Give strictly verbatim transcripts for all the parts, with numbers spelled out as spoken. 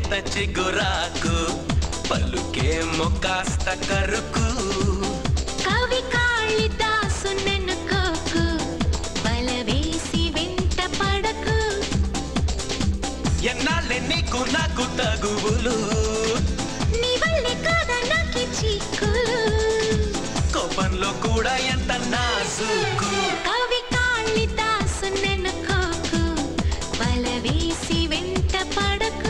చిగురాకు పలుకేమో కాస్త కరుకు కవి కాళిదాసు నెనుకోకు బలవేసి వెంట పడకు ఎన్నాళ్ళే నీకు నాకు తగువులు నీ వల్లే కాదా నాకి చిక్కులు కోపంలో కూడా ఎంత నాజుకు కవి కాళిదాసు నెనుకోకు బలవేసి వెంట పడకు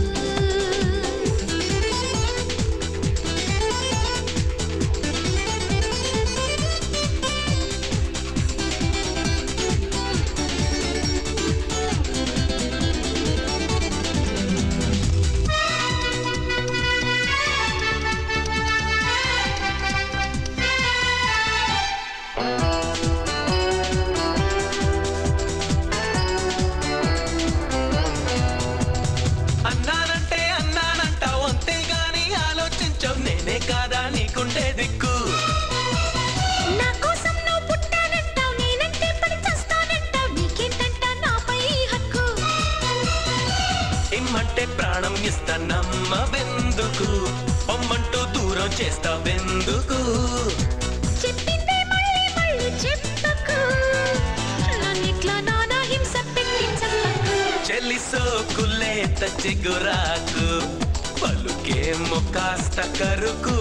ఇమ్మంటే ప్రాణం ఇస్తానమ్మవెందుకు పొమ్మంటూ దూరం చేస్తావెందుకు చెప్పిందే మళ్ళీ మళ్ళీ చెప్పుకు నన్నిట్లా నానా హింస పెట్టి చెప్పకు చెల్లి సోకులేత చిగురాకు పలుకేమో కాస్త కరుకు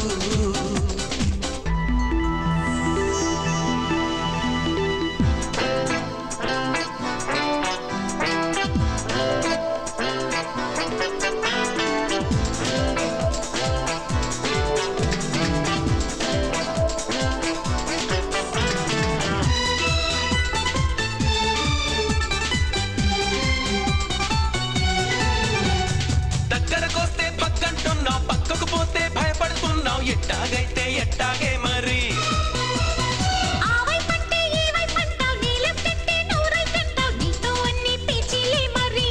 ఎట్టాగైతే ఎట్టాగే మరి ఆవై పట్టే ఈవై పట్టావు నీలం తిట్టే నూరై తింటావు నీతో అన్ని పేచీలే మరి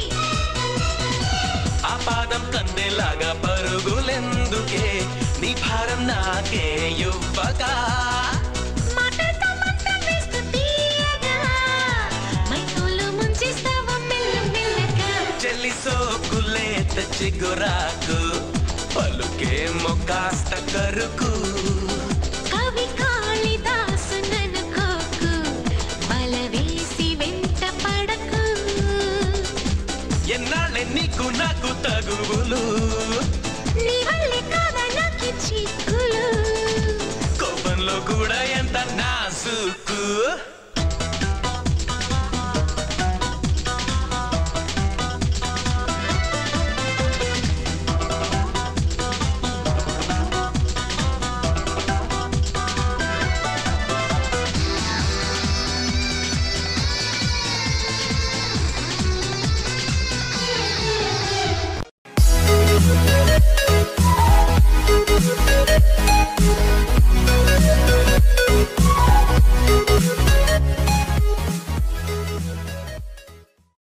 ఆ పాదం కన్నెలాగా పరుగులెందుకే నీ భారం నాకే ఇవ్వగా మాటలతో మంత్రం వేస్తూ తీయగా మైతోలో ముంచేస్తావా మెల్ల మెల్లగా చెల్లి సోకులేత చిగురాకు పలుకేమో కాస్త కరుకు కవి కాళిదాసు నెనుకోకు బలవేసి వెంట పడకు ఎన్నాళ్ళే నీకు నాకు తగువులు